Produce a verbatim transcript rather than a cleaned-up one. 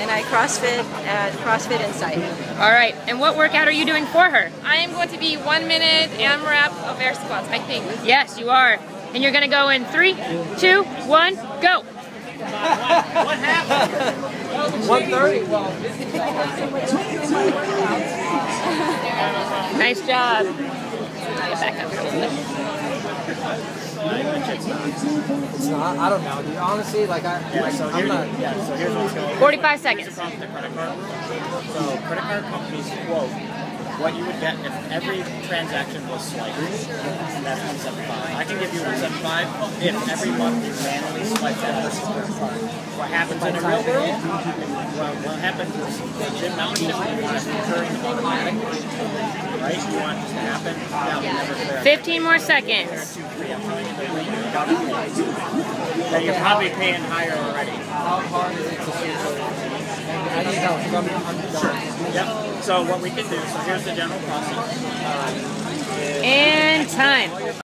and I CrossFit at CrossFit Insight. All right, and what workout are you doing for her? I am going to be one minute AMRAP of air squats, I think. Yes, you are. And you're going to go in three, two, one, go. What happened? one thirty. Nice job. Get back up here a little bit. It's not. I don't know, dude. Honestly, like I, Yeah, like, so I'm here's, not. yeah, so here's what's going on. forty-five Here's seconds. the problem with the credit card rule. So credit card companies quote what you would get if every transaction was swiped. That's one seventy-five. I can give you one seventy-five if every month you manually swipe that person's credit card. What happens in the real world? Well, what happens is the gym membership, you want it recurring automatically. Right? You want it to happen. Now, never clear. fifteen more seconds. Then you're probably paying higher already. How hard is it to switch over? I need help. I'm, I'm done. Yep. So what we can do, so here's the general process. Uh, And time.